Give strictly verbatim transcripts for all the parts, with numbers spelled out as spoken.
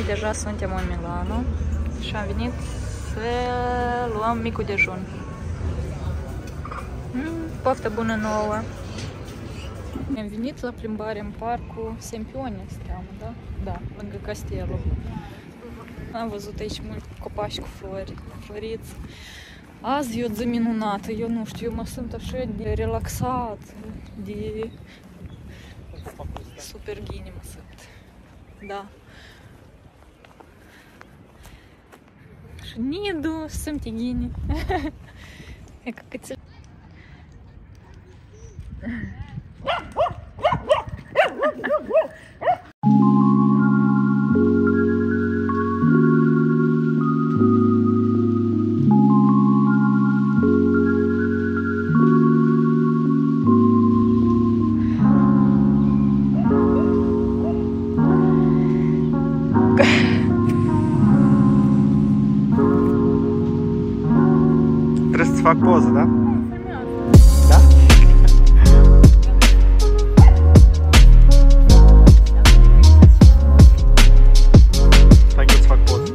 deja suntem în Milano și am venit să luăm micul dejun. Mm, poftă bună nouă! Am venit la plimbare în parcul Sempione, se cheamă, da? Da, lângă castelul. Am văzut aici mulți copaci cu flori, floriți. Azi e o zi minunată, eu nu știu, eu mă simt așa de relaxat, de super ghini mă simt. Da. Și Nidu simte ghini. E ca cățel. Trebuie să-ți fac poză, da? Da? Hai că îți fac poză.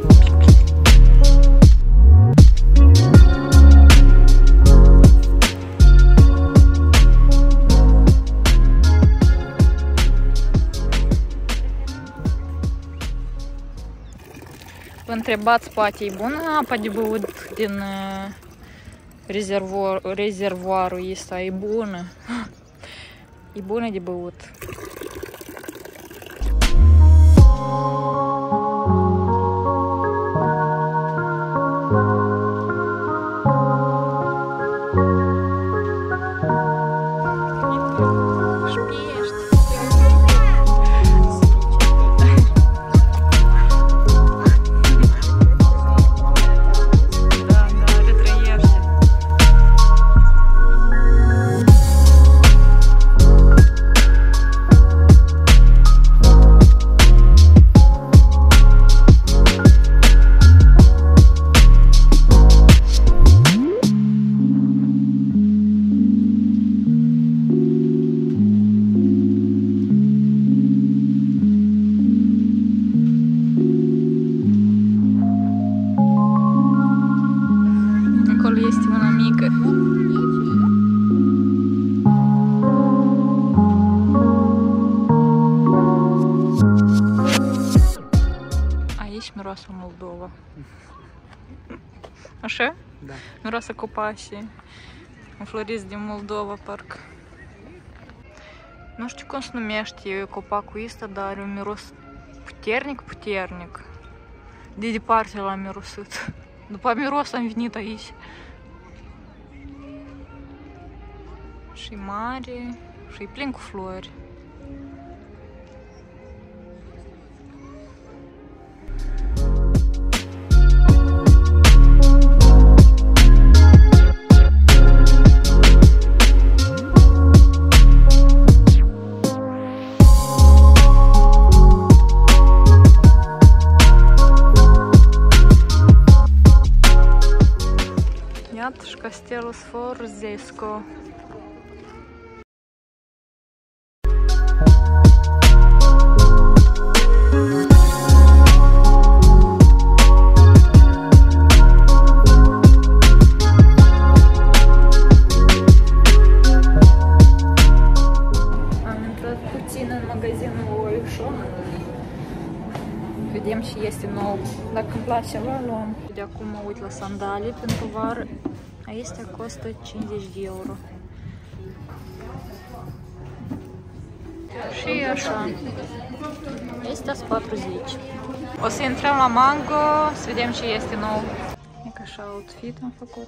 Vă întrebați, poate e bună apa de băut din rezervoar, rezervoarul ăsta? E bună. E bună de băut. Este una mică. Aici miroase Moldova. Așa? Da. Miroase copaci înfloriți din Moldova, parcă. Nu știu cum se numește copacul ăsta, dar are un miros puternic, puternic. De departe l-am mirosit. După miros am venit aici. Și mare, și plin cu flori. Iată și castelul Sforzesco. Vedem și este nou. Dacă îmi place, la luăm. De acum mă uit la sandalii pentru vară. Acestea costă cincizeci de euro. Și așa. Astea sunt patruzeci. O să intrăm la Mango, să vedem ce este nou. E ca așa outfit am făcut.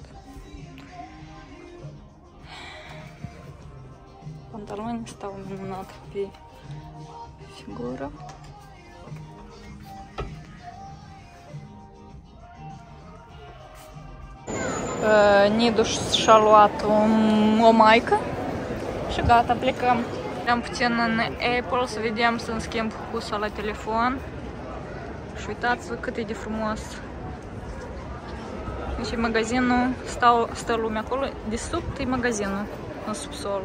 Pantaloni stau minunat pe figură. Nidu și-a luat o maică și gata, plecăm. Am puțin în Apple să vedem, să-mi schimb husa la telefon. Și uitați cât e de frumos. Deci magazinul, stau, stă lumea acolo, de sub e magazinul, în subsol.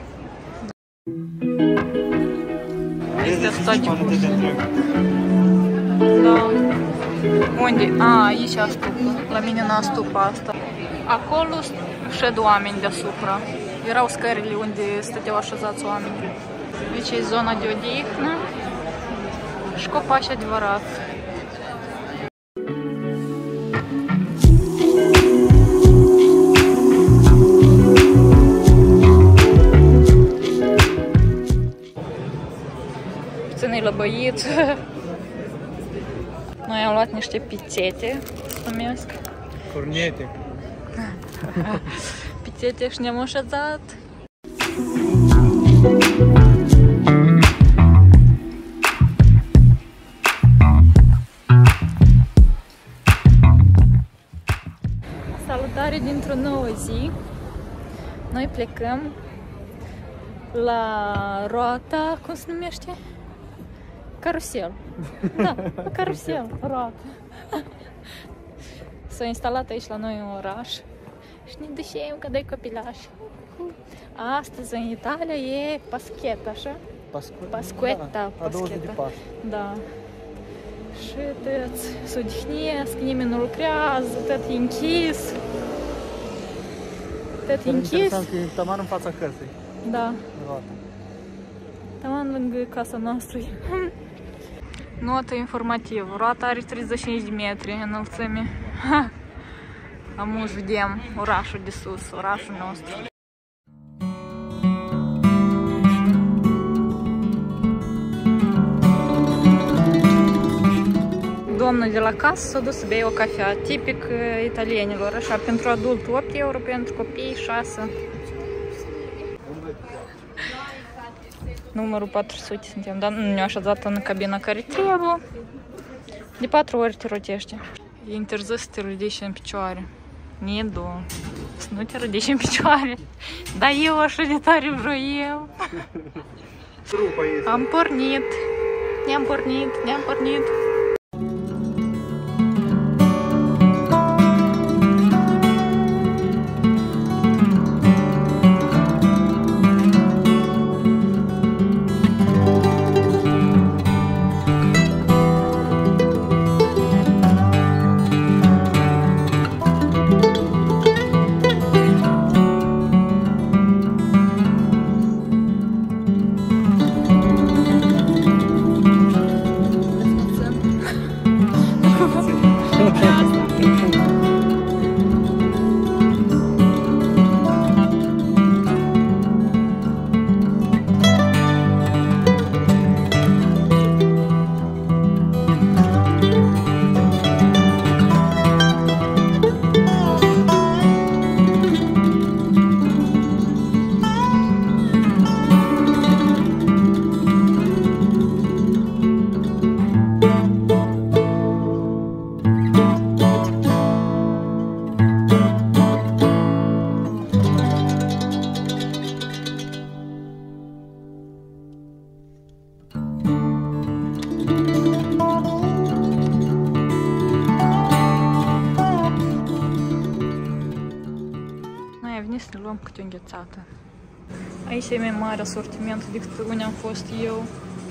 Este toate Da. Unde? A, aici a stupă. La mine n-a stupă asta. Acolo șed oameni deasupra. Erau scările unde stăteau așezați oameni. Deci e zona de odihnă și copaci adevărați. Puțin-i lăbăit. Noi am luat niște pițete, se numesc. Cornete. Pițete și ne-am așezat. Salutare dintr-o nouă zi. Noi plecăm la roata, cum se numește? Carusel. Da, carusel, roată. S-a instalat aici la noi în oraș și ne ducem că dai copilaș. Astăzi în Italia e paschetta, așa? Pascueta, da, paschetta. Da. Și tăți se odihnesc, nimeni nu lucrează, tot e închis. Tot e închis. Interesant că e taman în fața căsei. Da. Taman lângă casa noastră. Notă informativă. Roata are treizeci și cinci de metri înălțime. Am vedem orașul de sus, orașul nostru. Domnul de la casă s-a dus să bea o cafea, tipic italienilor, așa, pentru adult opt euro, pentru copii șase. Numărul patru sute suntem, dar nu ne-a așezat în cabina care trebuie. De patru ori te rotește. E interzis să te ridici în picioare. Nie, două. Să nu te ridici în picioare. Dar eu așa de tare vreau eu. Am pornit. Ne-am pornit, ne-am pornit. Să ne luăm câte o înghețată. Aici e mai mare asortiment decât unde am fost eu.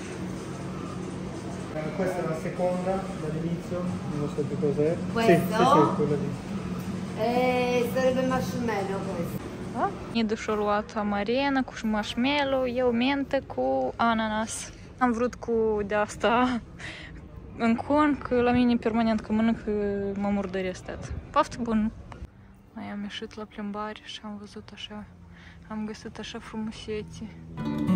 Questa è la seconda dall'inizio, non so più cos'è. Questo? Sì, sì, sì, quella lì. Eh, sarebbe marshmallow questo. Da? Nidu și-a luat amarena cu marshmallow, eu mentă cu ananas. Am vrut cu de-asta în con, că la mine permanent că mănânc mă murdăresc tot. Poftă bună! Noi am ieșit la plimbare și am văzut așa, am găsit așa frumusețe.